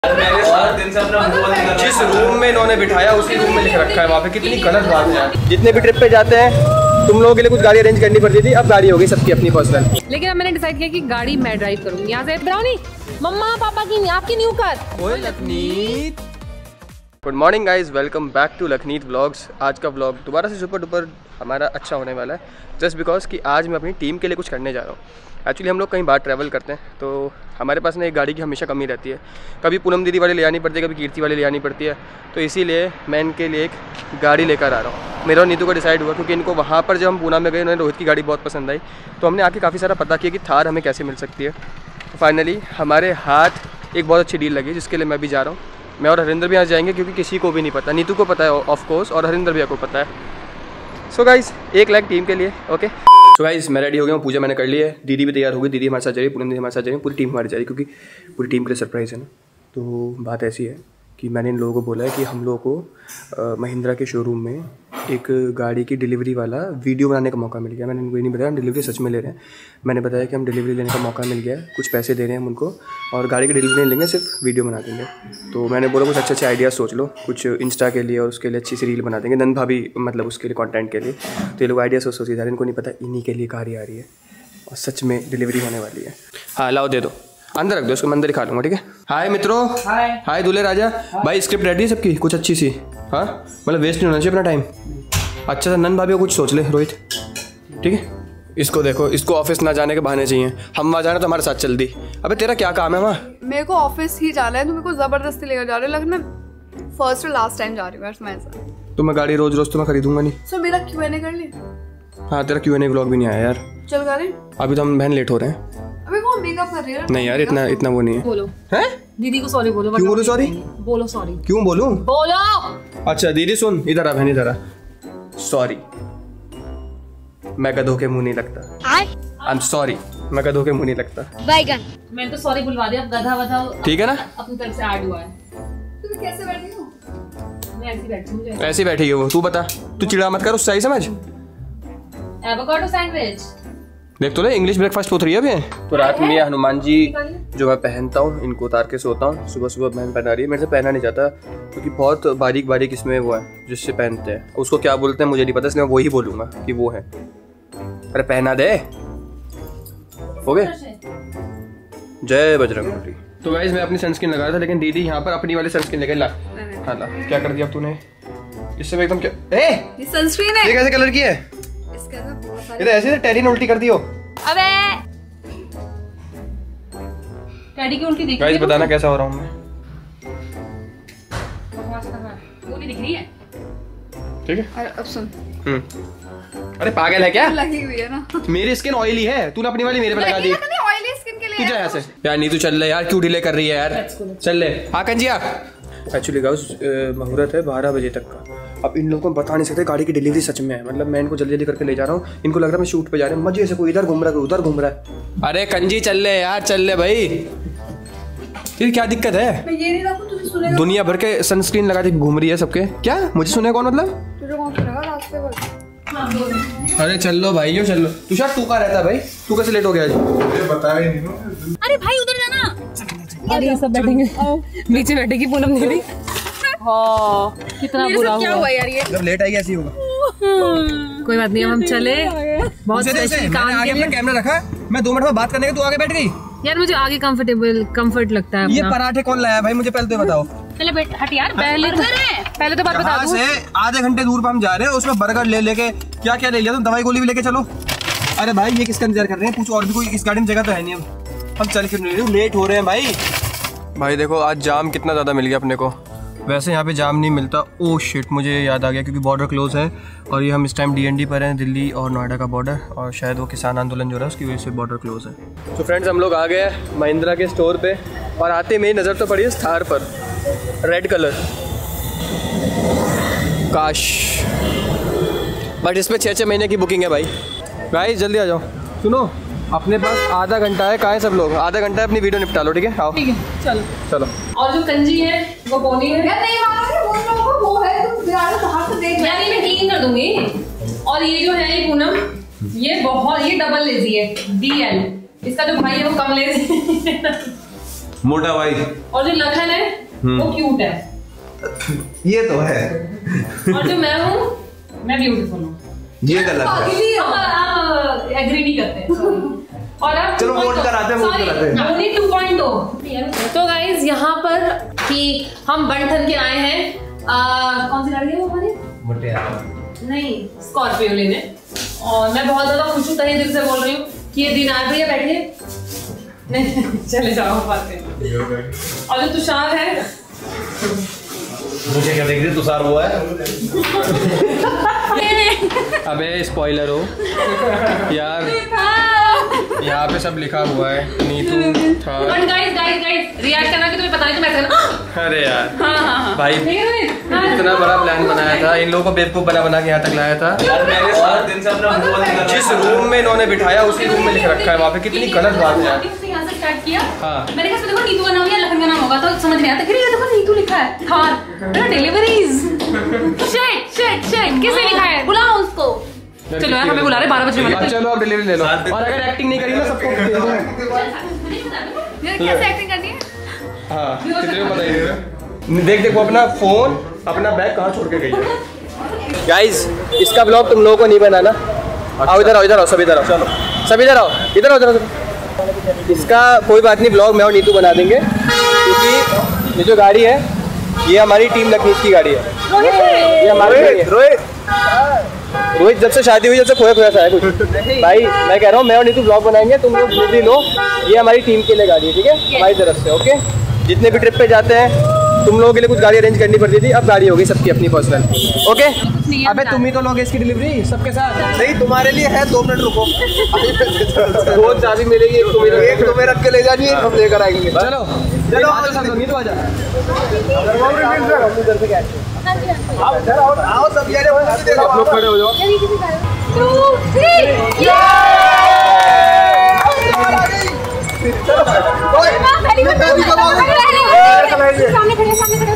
जिस रूम में इन्होंने बिठाया उसी रूम में लिख रखा है वहाँ पे। कितनी गलत बात है यार। जितने भी ट्रिप पे जाते हैं तुम लोगों के लिए कुछ गाड़ी अरेंज करनी पड़ती थी, अब गाड़ी होगी सबकी अपनी पर्सनल। लेकिन अब मैंने डिसाइड किया कि गाड़ी मैं ड्राइव करूंगी। यहाँ से ब्राउनी मम्मा पापा की आपकी न्यू कार। ओए Lakhneet. Good morning guys, welcome back to Lakhneet vlogs. आज का व्लॉग दोबारा से सुपर डुपर हमारा अच्छा होने वाला है, जस्ट बिकॉज कि आज मैं अपनी टीम के लिए कुछ करने जा रहा हूँ। एक्चुअली हम लोग कहीं बाहर ट्रैवल करते हैं तो हमारे पास ना एक गाड़ी की हमेशा कमी रहती है। कभी पूनम दीदी वाली ले आनी पड़ती है, कभी कीर्ति वाली ले आनी पड़ती है। तो इसीलिए मैं इनके लिए एक गाड़ी लेकर आ रहा हूँ। मेरा और नीतू का डिसाइड हुआ क्योंकि इनको वहाँ पर जब हम पूना में गए उन्होंने रोहित की गाड़ी बहुत पसंद आई, तो हमने आके काफ़ी सारा पता किया कि थार हमें कैसे मिल सकती है। तो फाइनली हमारे हाथ एक बहुत अच्छी डील लगी जिसके लिए मैं भी जा रहा हूँ। मैं और हरिंदर भी यहाँ जाएंगे क्योंकि किसी को भी नहीं पता। नीतू को पता है ऑफ कोर्स और हरिंदर भैया को पता है। सो गाइस 1 लाख टीम के लिए ओके। सो गाइस मैं रेडी हो गया हूँ, पूजा मैंने कर ली है, दीदी भी तैयार हो गई। दीदी हमारे साथ जा रही है, पूनम दीदी हमारे साथ जा रही है, पूरी टीम हमारी जा रही है क्योंकि पूरी टीम के लिए सरप्राइज़ है ना। तो बात ऐसी है कि मैंने इन लोगों को बोला है कि हम लोगों को महिंद्रा के शोरूम में एक गाड़ी की डिलीवरी वाला वीडियो बनाने का मौका मिल गया। मैंने इनको ये नहीं बताया हम डिलीवरी सच में ले रहे हैं। मैंने बताया कि हम डिलीवरी लेने का मौका मिल गया है, कुछ पैसे दे रहे हैं हम उनको और गाड़ी की डिलीवरी नहीं लेंगे, सिर्फ वीडियो बना देंगे। तो मैंने बोला कुछ अच्छे अच्छे आइडियाज़ सोच लो, कुछ इंस्टा के लिए और उसके लिए अच्छी सी रील बना देंगे। नंद भाभी मतलब उसके लिए कंटेंट के लिए। तो ये लोग आइडिया सोच जा रहे हैं, इनको नहीं पता इन्हीं के लिए गाड़ी आ रही है और सच में डिलीवरी होने वाली है। हाँ लाओ दे दो, अंदर रख दो, उसको मैं अंदर दिखा लूँगा ठीक है। हाय मित्रों, हाय दूल्हे राजा। भाई स्क्रिप्ट रेडी है सबकी, कुछ अच्छी सी। हाँ मतलब वेस्ट नहीं होना चाहिए अपना टाइम। अच्छा सा नंद भाभी को कुछ सोच ले रोहित, ठीक है। इसको देखो, इसको ऑफिस ना जाने के बहाने चाहिए। हम वहाँ जाना तो हमारे साथ चल दी। अबे तेरा क्या काम है वहाँ? मेरे को ऑफिस ही जाना है, तो मेरे को जबरदस्ती लेकर जा रहे हो। लेकिन मैं फर्स्ट और लास्ट टाइम जा रही हूँ मैं ऐसा। तो मैं गाड़ी रोज रोज तो मैं खरीदूंगा नहीं। सो मेरा Q&A कर लिया? हाँ तेरा Q&A व्लॉग भी नहीं आया यार। चल कर रही। अभी तो हम बहन लेट हो रहे हैं। अबे वो मेकअप कर रही है। नहीं यार इतना वो नहीं है। बोलो हैं? दीदी को सॉरी बोलो। क्यों बोलो सॉरी? बोलो सॉरी। क्यों बोलूं? बोलो। अच्छा दीदी सुन, इधर आ बहन इधर आ। सॉरी, मैं गधों के मुंह नहीं लगता। आई एम सॉरी, मैं गधों के मुंह नहीं लगता। बैगन मैंने तो सॉरी बुलवा दिया, अब गधा वधा ठीक है ना, अपनी तरफ से ऐड हुआ है। तुम कैसे बैठी हो? मैं ऐसी बैठी हूं। ऐसी बैठी है वो। तू बता, तू चिड़ा मत कर, उससे सही समझ। एवोकाडो सैंडविच देख तो ले, इंग्लिश ब्रेकफास्ट पूछ रही है अभी। तो रात में ये हनुमान जी जो मैं पहनता हूँ इनको उतार के सोता हूँ, सुबह सुबह बहन पहना रही है। मेरे से पहना नहीं जाता क्योंकि बहुत बारीक बारीक इसमें वो है जिससे पहनते हैं। उसको क्या बोलते हैं मुझे नहीं पता, इसलिए मैं वही बोलूँगा कि वो है। अरे पहना दे, हो गए। जय बजरंगबली। तो गाइस मैं अपनी सनस्क्रीन लगा रहा था लेकिन दीदी यहाँ पर अपनी वाली सनस्क्रीन लेकर ला। हाँ ला, क्या कर दिया अब तूने? इससे एकदम क्या ये सनस्क्रीन है। ये कैसे कलर की है? ये तो ऐसे टेडी ने उल्टी कर दी हो। अबे टेडी की उल्टी दिख रही है। गाइस बताना कैसा हो रहा हूँ मैं? वो नहीं दिख रही है। ठीक है। अरे अब सुन। अरे पागल है क्या? लगी हुई है ना। मेरी स्किन ऑयली है, तूने अपनी वाली मेरे पे लगा दी। ऑयली स्किन के लिए तू जा यहाँ से यार। नीतू चल ले यार, क्यों डिले कर रही है यार? चल ले हाँ कंजिया। एक्चुअली गाइस मुहूर्त है 12 बजे तक का। अब इन लोगों को बता नहीं सकते गाड़ी की डिलीवरी सच में है। मतलब मैं इनको जल्दी जल्दी करके ले जा रहा हूँ। इनको लग रहा है मैं शूट पे जा रहे हैं, मजे से। कोई इधर घूम रहा है, कोई उधर घूम रहा है। अरे कंजी चल ले यार, चल ले भाई। फिर क्या दिक्कत है? मैं ये नहीं रखूं, तुझे सुनेगा। दुनिया भर के सनस्क्रीन लगा के घूम रही है सबके। क्या मुझे सुने कौन? मतलब तुझे कौन सुनेगा रास्ते पर? अरे चल लो भाई, यो चल लो। तुषार तू कहाँ रहता है भाई? तू कैसे लेट हो गया आज? मुझे बता ही नहीं। अरे भाई उधर जाना। अरे ये सब बैठेंगे, नीचे बैठेगी पूनम दीदी। हाँ कितना बुरा क्या हुआ यार? ये जब लेट आएगी ऐसी होगा। कोई बात नहीं, हम चले। बहुत स्पेशल काम आगे अपना कैमरा रखा, मैं 2 मिनट में बात करने के तू आगे बैठ गई यार। मुझे आगे कंफर्ट लगता है। ये पराठे कौन लाया भाई? मुझे पहले तो बताओ। पहले बैठ हट यार। पहले तो बात बता दूं। से आधे घंटे दूर पर हम जा रहे हैं, उसमें बर्गर ले लेके क्या क्या ले लिया तुम? दवाई गोली भी लेके चलो। अरे भाई ये किसका इंतजार कर रहे हैं? पूछ और भी कोई इस गाड़ी में जगह तो है नहीं। हम चल फिर नहीं, लेट हो रहे हैं भाई। भाई देखो आज जाम कितना ज्यादा मिल गया अपने को। वैसे यहाँ पे जाम नहीं मिलता। ओह शिट, मुझे याद आ गया क्योंकि बॉर्डर क्लोज है और ये हम इस टाइम DND पर हैं, दिल्ली और नोएडा का बॉर्डर। और शायद वो किसान आंदोलन जो रहा है उसकी वजह से बॉर्डर क्लोज है। तो फ्रेंड्स हम लोग आ गए हैं महिंद्रा के स्टोर पे और आते मेरी नज़र तो पड़ी है थार पर, रेड कलर। काश, बट इस पर 6-6 महीने की बुकिंग है भाई। गाइस जल्दी आ जाओ। सुनो अपने पास आधा घंटा है। कहाँ है सब लोग? आधा घंटा है, अपनी वीडियो निपटा लो ठीक है। आओ ठीक है चलो चलो। और जो कंजी है वो बोनी है। यार नहीं मानोगे, वो लोगों को वो है, तुम बिगाड़ो बाहर से देख। यार मैं क्लीन कर दूंगी। और ये जो है ये पूनम, ये डबल लेजी है DL। इसका जो भाई है वो कम लेजी। मोटा भाई। और जो लखन है वो क्यूट है। ये तो है। और जो मैं हूँ मैं ब्यूटीफुल हूँ। ये गलत है। एग्री नहीं करते हैं। और अब चलो वोट कराते हैं, वोट कराते हैं। ओनली 2.0। तो गाइस यहाँ पर कि हम बंठन के आए हैं कौन सी गाड़ी है वो हमारी? नहीं, स्कॉर्पियो लेने। और मैं बहुत ज्यादा खुश हूँ, तहे दिल से बोल रही हूँ कि ये दिन आए। भैया बैठिए। नहीं चले जाओ बात करें। और जो तुषार है, मुझे क्या देख रही तुषार वो है। अबे स्पॉइलर हो यार, यहाँ पे सब लिखा हुआ है नीतू था। गाइस रिएक्ट करना कि तुम्हें पता नहीं तो मैं करना। अरे यार हाँ। भाई इतना बड़ा प्लान बनाया था, इन लोगों को बेवकूफ बना के यहाँ तक लाया था। यार मैंने 7 दिन से अपना जिस रूम में इन्होंने बिठाया उसी रूम में लिख रखा है वहाँ पे। कितनी गलत बात है यार। यहाँ से स्टार्ट किया। हाँ। मैंने कहा देखो नीतू का नाम या लखन का नाम होगा तो समझ नहीं आता। फिर ये देखो नीतू लिखा है थार डिलीवरीज। शिट किसने लिखा है? बुलाओ उसको। चलो यार हमें बुला रहे 12 बजे वाले। चलो आप डिलीवरी ले लो। और अगर एक्टिंग नहीं करी ना सबको कैसे एक्टिंग करनी है? हाँ कितने को पता ही देख वो अपना फोन अपना बैग कहाँ छोड़ के गई है। गाइज इसका ब्लॉग तुम लोगों को नहीं बनाना। आओ इधर आओ सब इधर आओ। चलो सब इधर आओ इधर। इसका कोई बात नहीं, ब्लॉग मैं और नीतू बना देंगे क्योंकि ये जो गाड़ी है ये हमारी टीम लखनीत की गाड़ी है। ये हमारी रोहित जब से शादी हुई जब से खोया सा है कुछ। भाई मैं कह रहा हूँ मैं और नीतू ब्लॉग बनाएंगे, तुम लोग डिलीवरी लो। ये हमारी टीम के लिए गाड़ी है, ठीक है हमारी तरफ से। ओके जितने भी ट्रिप पे जाते हैं तुम लोगों के लिए कुछ गाड़ी अरेंज करनी पड़ती थी, अब गाड़ी होगी सबकी अपनी पर्सनल। ओके अबे तुम ही तो लोगे इसकी डिलीवरी सबके साथ। नहीं तुम्हारे लिए है, 2 मिनट रुको। 2 चाबी मिलेगी, एक तुम्हें रख के ले जानी है, हम लेकर आएंगे। चलो नीतू आजा। आओ सब यार आप लोग खड़े हो जाओ। 2, 3 सामने खड़े।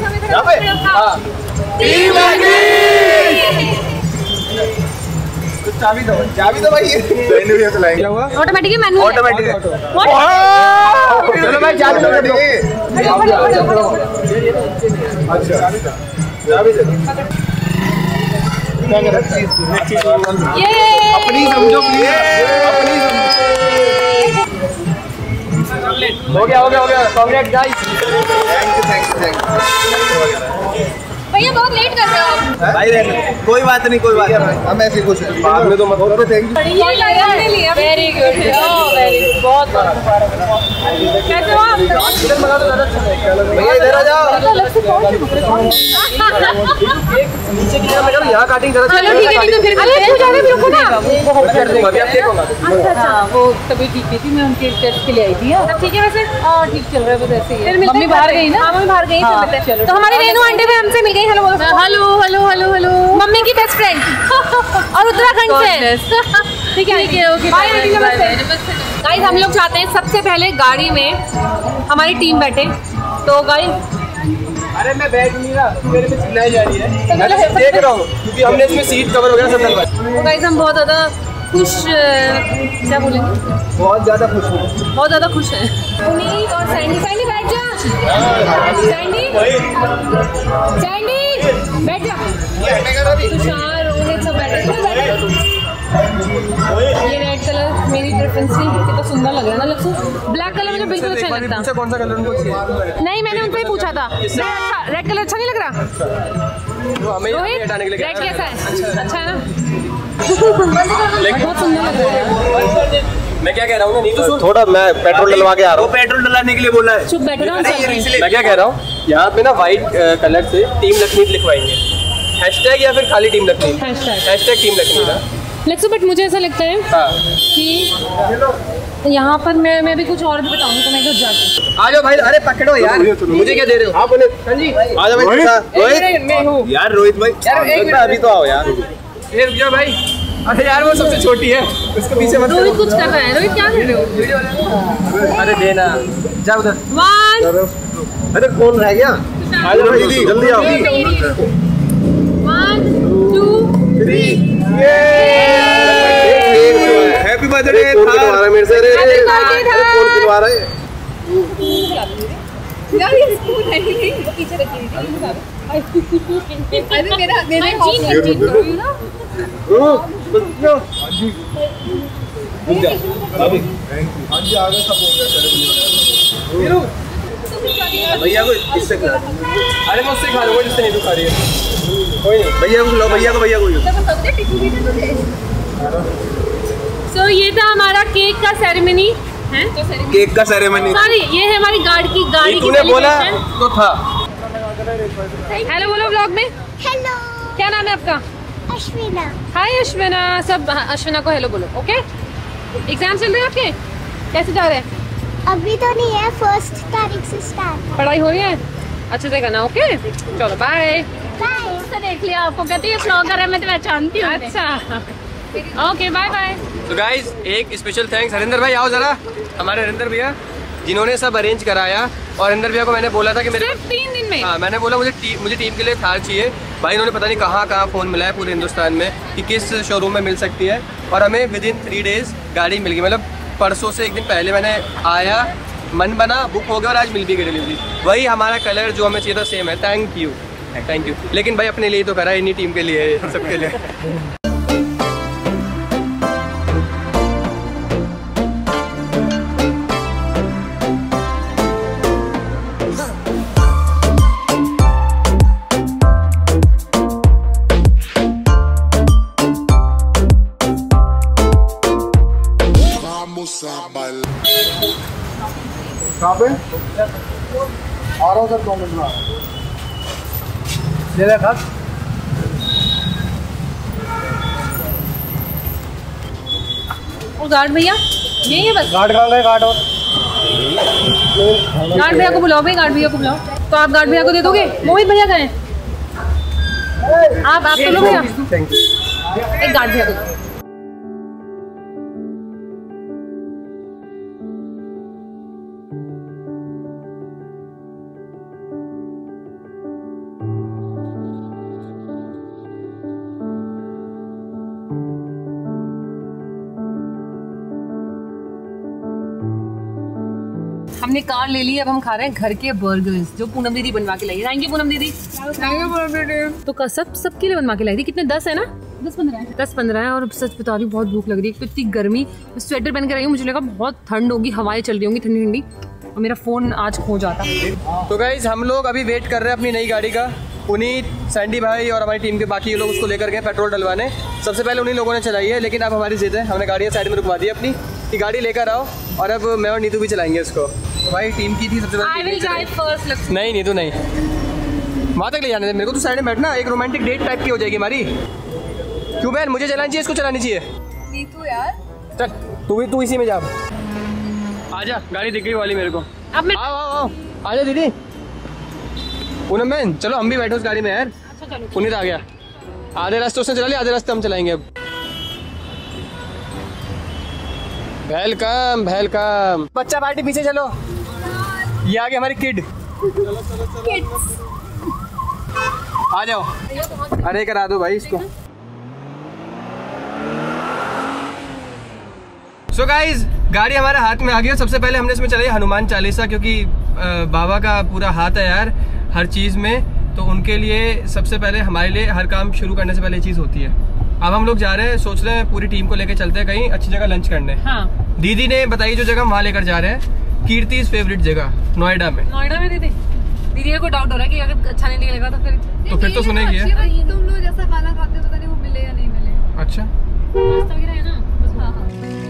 चाबी दो भाई। क्या हुआ? Automatic manual. ऑटोमेटिक। चलो भाई चाबी दो। अच्छा चाबी दे। अपनी समझो प्लीज, अपनी हो गया। Congrats guys. Thank you. भैया बहुत लेट कर रहे हो आप। भाई कोई बात नहीं हम ऐसे खुश हैं। बाद में तो मत थैंक यू। वेरी गुड बहुत कैसे हो आप? भैया इधर आ जाओ। नीचे की तरफ यहाँ काटिंग जरा। चलो ठीक है तो फिर रुको ना। कर दूंगा अभी, आप देखोगा। अच्छा वो तभी ठीक थी, मैं उनके टेस्ट के लिए आई थी। अब ठीक है वैसे? हाँ ठीक चल रहा है बस ऐसे ही। मम्मी बाहर गई ना? मम्मी बाहर गई तो हमारी रेनू आंटी भी हमसे मिल गई। हेलो मम्मी की बेस्ट फ्रेंड और उत्तराखंड से। ठीक है ओके बाय आंटी नमस्ते। गाइस हम लोग चाहते हैं सबसे पहले गाड़ी में हमारी टीम बैठे। तो गाइस अरे मैं बैठ नहीं रहा, मेरे में चिल्लाई जा रही है। मैं तो सिर्फ देख रहा हूँ क्योंकि हमने इसमें सीट कवर वगैरह सब डलवाई। तो गाइस हम बहुत ज़्यादा खुश, क्या बोलेंगे, बहुत ज़्यादा खुश हूँ। बहुत ज़्यादा खुश हैं। पुनीत और सैंडी बैठ जा। सैंडी बैठ जा। तुषार रोहित सब बैठे। ये रेड कलर मेरी प्रेफरेंस थी, कितना सुंदर लग रहा है ना लक्ष्य। ब्लैक कलर मुझे बिल्कुल अच्छा नहीं लगता। कौन सा कलर उनको चाहिए? नहीं मैंने उनसे ही पूछा था। रेड कलर अच्छा नहीं लग रहा? रोहित रेड कैसा है? अच्छा है ना? बहुत सुंदर लग रहा है। मैं क्या कह रहा हूँ नीतू, थोड़ा मैं पेट्रोल डलवा के आ रहा हूँ। पेट्रोल डलाने के लिए बोला है। चुप बैठो ना। मैं क्या कह रहा हूँ, यहाँ पे ना व्हाइट कलर से टीम लखनीत लिखवाएंगे। हैशटैग या फिर खाली team Lakhneet? Hashtag team Lakhneet ना लक्ष्य। बट मुझे ऐसा लगता है कि यहाँ पर मैं भी कुछ और भी बताऊंगी तो मैं घर जाके। आ जाओ भाई। अरे पकड़ो यार, मुझे क्या दे रहे हो? हाँ बोले जी आ जाओ भाई। रोहित मैं हूँ यार। रोहित भाई यार एक मिनट अभी तो आओ यार। रुक जाओ भाई। अरे यार वो सबसे छोटी है, उसको पीछे मत। रोहित कुछ कर रहा है। रोहित क्या कर रहे हो? अरे देना जा उधर। 1 अरे कौन रह गया? आ जाओ दीदी जल्दी आओ। 1 2 3 हैप्पी बर्थडे। मेरे से कौन खिलवा रहा है? यार ये स्पून है नहीं, पीछे रखी हुई थी। अरे मेरा जी आगे सब हो गया। भैया को इससे खिला दो। अरे मैं उससे खा लूँगा जिससे नहीं तू खा रही है। कोई नहीं, भैया को खिलाओ, भैया को So ये था हमारा केक का सेरेमनी है। केक का सेरेमनी। सॉरी, ये है हमारी गाड़ी की तूने बोला तो था। हेलो बोलो व्लॉग में। हेलो, क्या नाम है आपका? अश्विना। हाय अश्विना। सब अश्विना को हेलो बोलो। ओके, एग्जाम चल रहे हैं आपके, कैसे जा रहे हैं? अभी तो नहीं है, 1 तारीख से स्टार्ट। पढ़ाई हो रही है, अच्छे से करना। ओके चलो बाय। बाय। तो देख लिया, आपको कहती है ब्लॉगर है, मैं तो पहचानती हूँ। अच्छा ओके बाय बाय। तो गाइज एक स्पेशल थैंक्स हरिंदर भाई, आओ जरा, हमारे हरिंदर भैया जिन्होंने सब अरेंज कराया। और हरिंदर भैया को मैंने बोला था कि मेरे सिर्फ 3 दिन में। हाँ, मैंने बोला मुझे टीम के लिए थार चाहिए। भाई इन्होंने पता नहीं कहाँ फ़ोन मिला है पूरे हिंदुस्तान में कि किस शोरूम में मिल सकती है, और हमें विदिन 3 डेज़ गाड़ी मिल गई। मतलब परसों से 1 दिन पहले मैंने आया, मन बना, बुक हो गया और आज मिल भी गई डिलीवरी। वही हमारा कलर जो हमें चाहिए था सेम है। Thank you. लेकिन भाई अपने लिए तो करा, इन्हीं टीम के लिए, सबके लिए। कहाँ पे? आ रहा हूँ सर, 2 मिनट में आ रहा हूँ। ले ले खास। और गार्ड भैया यही है बस? गार्ड कहाँ गए? गार्ड और गार्ड भैया को बुलाओ भाई, गार्ड भैया को बुलाओ। तो आप गार्ड भैया को दे दोगे? मोहित भैया गए, आप तो लो भैया, थैंक यू। एक गार्ड भैया को दो। हमने कार ले ली, अब हम खा रहे हैं घर के बर्गर्स जो पूनम दीदी बनवा के लाई है। थैंक यू पूनम दीदी। तो सबके लिए बनवा के लाई थी। कितने? 10 है ना? 10-15 है। और सच बता रही बहुत भूख लग रही है, इतनी गर्मी। स्वेटर पहन के रही हूँ, मुझे लगा बहुत ठंड होगी, हवाएं चल रही होंगी ठंडी ठंडी, और मेरा फोन आज खो जाता। तो गाइज हम लोग अभी वेट कर रहे हैं अपनी नई गाड़ी का। पुनीत, सैंडी भाई और हमारी टीम के बाकी लोग उसको लेकर गए पेट्रोल डलवाने। सबसे पहले उन्हीं लोगों ने चलाई है, लेकिन अब हमारी जिद है, हमने गाड़ियाँ साइड में रुकवा दी अपनी कि गाड़ी लेकर आओ, और अब मैं और नीतू भी चलाएंगे इसको। तो भाई टीम की थी सबसे पहले। नहीं नीतू नहीं, वहाँ तक ले जाने दे मेरे को, तू साइड में बैठना, एक रोमांटिक डेट टाइप की हो जाएगी हमारी। क्यों बहन, मुझे चलानी चाहिए, इसको चलानी चाहिए? नीतू यार चल तू इसी में जा। आजा, गाड़ी दिख गई वाली मेरे को। अब मैं आओ आजा दीदी। पूनम बहन चलो हम भी बैठो उस गाड़ी में यार। अच्छा चलो। पुनीत आ गया, आधे रास्ते उसने चला लिया, आधे रास्ते हम चलाएंगे अब। Welcome welcome. बच्चा पार्टी पीछे चलो, ये आ गई हमारी किड। आ जाओ, अरे करा दो भाई इसको। सो गाइज गाड़ी हमारे हाथ में आ गई। सबसे पहले हमने इसमें चलाई हनुमान चालीसा, क्योंकि बाबा का पूरा हाथ है यार हर चीज़ में, तो उनके लिए सबसे पहले, हमारे लिए हर काम शुरू करने से पहले चीज़ होती है। अब हम लोग जा रहे हैं, सोच रहे हैं पूरी टीम को लेकर चलते हैं कहीं अच्छी जगह लंच करने। हाँ। दीदी ने बताई जो जगह हम वहाँ लेकर जा रहे हैं, कीर्ति फेवरेट जगह नोएडा में। नोएडा में दीदी को डाउट हो रहा है कि अगर अच्छा नहीं लगेगा तो फिर तो सुनेगी। तुम लोग जैसा खाना खाते हो पता नहीं वो मिले या नहीं मिले। अच्छा नाश्ता वगैरह है ना? हाँ हाँ।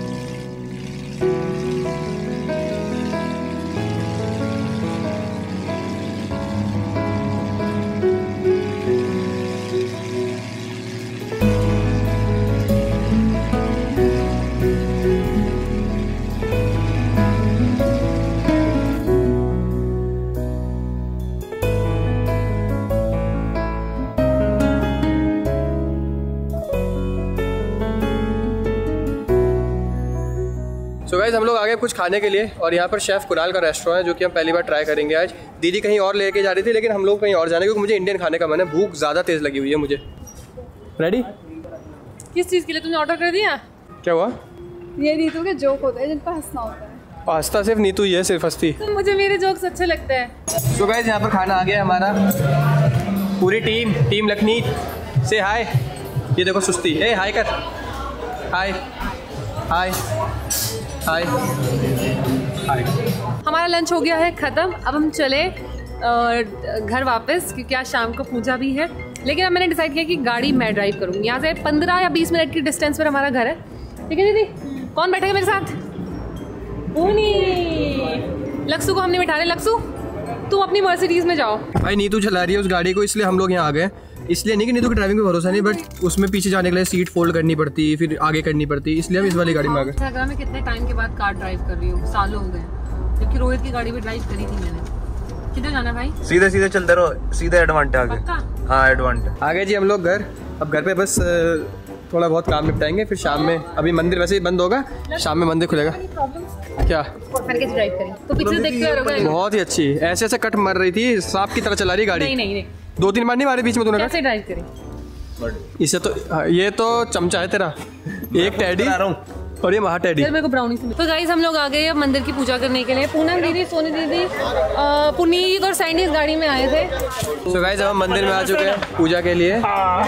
सो गाइस हम लोग आ गए कुछ खाने के लिए, और यहाँ पर शेफ़ कुणाल का रेस्टोरेंट है जो कि हम पहली बार ट्राई करेंगे आज। दीदी कहीं और लेके जा रही थी, लेकिन हम लोग कहीं और जाने, क्योंकि मुझे इंडियन खाने का मन है, भूख ज़्यादा तेज़ लगी हुई है मुझे। रेडी? किस चीज़ के लिए तुमने ऑर्डर कर दिया? क्या हुआ? ये नीतू के जोक होते हैं जिन पर हंसना होता है। हंसता सिर्फ नीतू ही है, सिर्फ हंसती। तो मुझे मेरे जोक्स अच्छे लगते हैं। सो गाइस यहाँ पर खाना आ गया हमारा, पूरी टीम लखनीत से हाय। ये देखो सुस्ती, ए हाय कर, हाय हाय हाय हाय। हमारा लंच हो गया है ख़त्म। अब हम चले घर वापस, क्योंकि आज शाम को पूजा भी है। लेकिन अब मैंने डिसाइड किया कि गाड़ी मैं ड्राइव करूँगी। यहाँ से 15 या 20 मिनट की डिस्टेंस पर हमारा घर है। ठीक है दीदी, कौन बैठेगा मेरे साथ? लक्सू को हमने बिठा रहे। लक्सू तुम अपनी मर्सिडीज में जाओ। भाई नीतू चला रही है उस गाड़ी को, इसलिए हम लोग यहाँ आ गए। इसलिए नहीं कि नीतू की ड्राइविंग पे भरोसा नहीं, बट उसमें पीछे जाने के लिए सीट फोल्ड करनी पड़ती, फिर आगे करनी पड़ती, इसलिए हम इस वाली गाड़ी में आ गए। मैं कितने टाइम के बाद कार ड्राइव कर रही हूँ, सालों हो गए, जबकि रोहित की गाड़ी भी ड्राइव करी थी मैंने। किधर जाना भाई? सीधे सीधे चलते रहो, सीधे एडवांटे आगे। हाँ एडवांटे आ गए जी हम लोग घर। अब घर पे बस थोड़ा बहुत काम निपटाएंगे, फिर शाम में, अभी मंदिर वैसे ही बंद होगा, शाम में मंदिर खुलेगा। क्या ड्राइव करी तो पीछे देखते हो? बहुत ही अच्छी, ऐसे ऐसे कट मार रही थी, सांप की तरह चला रही गाड़ी। नहीं 2-3 बार नहीं मारे बीच में तूने? कैसे ड्राइव करी? इसे तो ये तो चमचा है तेरा, एक टैडी और ये महा टैडी। मेरे को ब्राउनी से। तो गाइस हम लोग आ गए अब मंदिर की पूजा करने के लिए। पूनम दीदी, सोनी दीदी, पुनीत और सैंडी इस गाड़ी में आए थे। तो गाइस अब हम मंदिर में आ चुके हैं पूजा के लिए।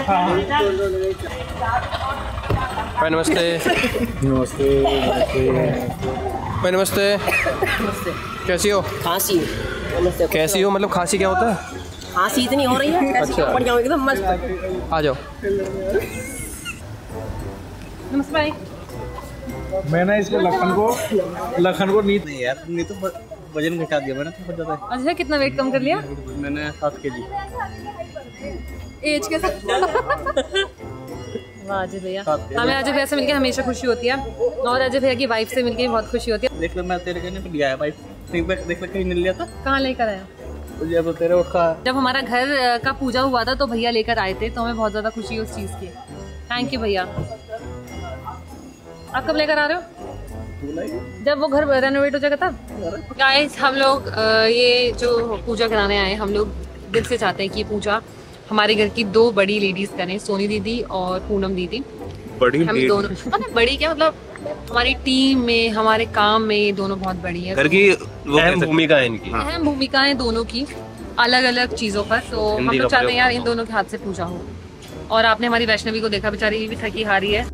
नमस्ते नमस्ते नमस्ते। कैसी हो? खांसी। कैसी हो मतलब खांसी क्या होता है? खांसी इतनी हो रही है। अच्छा बढ़िया एकदम मस्त। आ जाओ। नमस्ते भाई। मैंने इसको लखन को नीत नहीं यार, नहीं तो वजन घटा दिया मैंने तो ज्यादा। अच्छा कितना वेट कम कर लिया? मैंने 7 kg। एज के साथ। वाह अजय भैया, हमें अजय भैया से मिलकर हमेशा खुशी होती है, और अजय भैया की वाइफ से मिलकर बहुत खुशी होती है। देख ले मैं तेरे कहने पे लिया है भाई, देख ले कहीं मिल लिया था। कहाँ लेकर आया? जब तेरे उठा, जब हमारा घर का पूजा हुआ था तो भैया लेकर आए थे, तो हमें बहुत ज्यादा खुशी है उस चीज की। थैंक यू भैया। आप कब लेकर आ रहे हो? जब वो घर रेनोवेट हो जाएगा तब। गाइस हम लोग ये जो पूजा कराने आए, हम लोग दिल से चाहते हैं कि पूजा हमारे घर की 2 बड़ी लेडीज करें, सोनी दीदी और पूनम दीदी। बड़ी हम दोनों बड़ी क्या मतलब हमारी टीम में, हमारे काम में ये दोनों बहुत बड़ी है। घर की अहम भूमिका है इनकी। अहम भूमिकाएं दोनों की अलग अलग चीजों पर। तो हम लोग चाहते हैं यार इन दोनों के हाथ से पूजा हो। और आपने हमारी वैष्णवी को देखा, बेचारी भी थकी हारी है।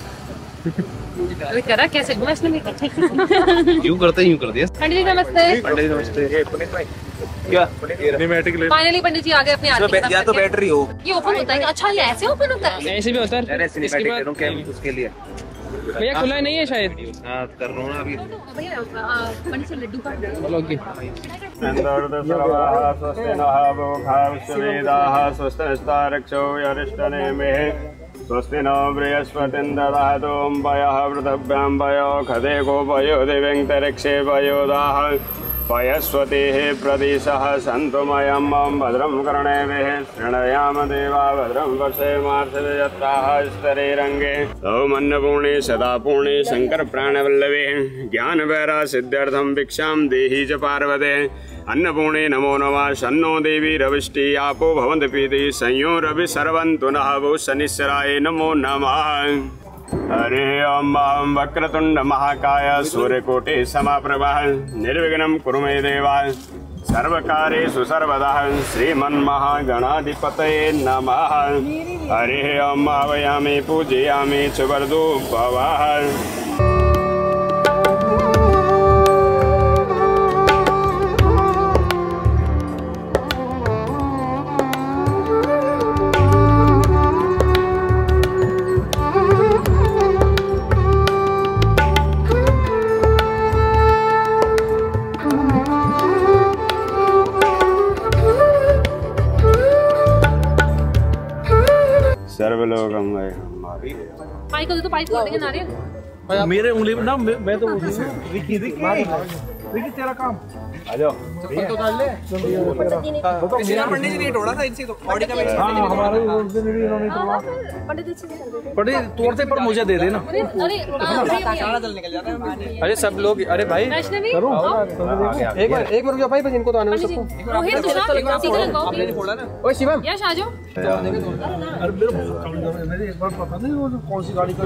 करा कैसे वैष्णवी यूं करते हैं। पंडित जी नमस्ते। पंडित जी नमस्ते। क्या फाइनली पंडित जी आ गए अपने आरती के साथ। या तो बैटरी हो, ये ओपन होता है? अच्छा ये ऐसे ओपन होता है? ऐसे भी होता है। उसके लिए भैया खुला नहीं है शायद। हाँ कर रहा हूँ ना अभी। भैया पंडित जी लड्डू का स्वस्ति नो बृहस्पतिर्दधातु पयः पृथिव्यां पयो खदे गोपयो दिव्यन्तरिक्षे पयोदाः पयस्वतीः प्रदिशः सन्तु मयं भद्रं कर्णेभिः शृणयाम देवा भद्रं पश्येमार्षयत्ताः स्तरेरङ्गे सौमन्नपूर्णे सदा पूर्णे शङ्कर प्राणवल्लभे ज्ञानवैरा सिद्ध्यर्थं भिक्षां देहि च पार्वते अन्नपूर्णे नमो नमः। शन्नो देवी रविष्टि आपो भवन्ति पीति संयो रवि सर्वन्तु नः वो शनिश्चराय नमो नमः। हरे ओम वक्रतुंड महाकाय सूर्यकोटि समप्रभा निर्विघ्नं कुरु मे देवा सर्वकार्येषु सर्वदा श्रीमन्महागणाधिपतये नमः। हरे ओम आवाहयामि पूजयामि च वरदोपवाह। सर्वलोकम पाइप को तो पाइप को देंगे नारियल। मेरे उंगली में ना मैं तो रिकी तेरा काम आ जाओ तो डाल ले पंडित जी ने तोड़ा था इनसे तो बॉडी का हमारे उस दिन भी इन्होंने तोड़ा पंडित तोड़ते पर मुझे दे देना निकल जाता है। अरे सब लोग, अरे भाई करो एक बार रुक जाओ भाई, बस इनको तो आने दो सबको। आपने फोड़ा ना। ओए शिवम यश आ जाओ। अरे मेरे एक बार पता नहीं वो कौन सी गाड़ी का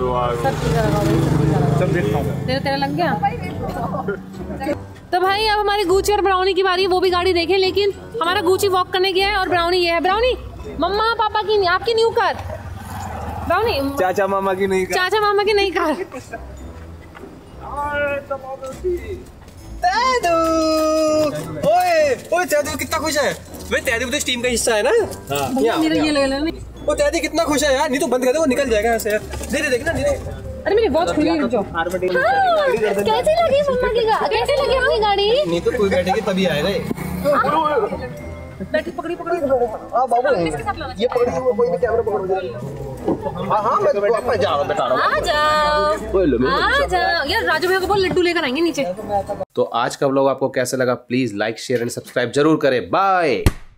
सब देखता हूँ। तेरा लग गया। तो भाई अब हमारी गुची और ब्राउनी की बारी है, वो भी गाड़ी देखें। लेकिन हमारा गुची वॉक करने गया है और ब्राउनी ये है। ब्राउनी मम्मा पापा की, आपकी न्यू कार। ब्राउनी चाचा मामा की नहीं चाचा मामा की नई कार। ओए तेरी कितना खुश है भाई, तेरी भी तो टीम का हिस्सा है ना। मेरा ये ले लेना। वो तेरी कितना खुश है यार, नहीं तो बंद कर दे, वो निकल जाएगा ऐसे। धीरे देखना धीरे। अरे मेरी वॉच खुली है, रुक जाओ। कैसी लगी मम्मा की गाड़ी? कैसी लगी अपनी गाड़ी? नहीं तो कोई बैठेगी तभी आएगा ये। पकड़ी हां बाबू ये पकड़ी, वो कोई भी कैमरा पकड़। हां मैं तो आपका जा रहा हूं, बैठा रहा हूं। आ जाओ यार, राजू भैया को बोल लड्डू लेकर आएंगे नीचे। तो आज का व्लॉग आपको कैसा लगा, please like share and subscribe जरूर करें। बाय।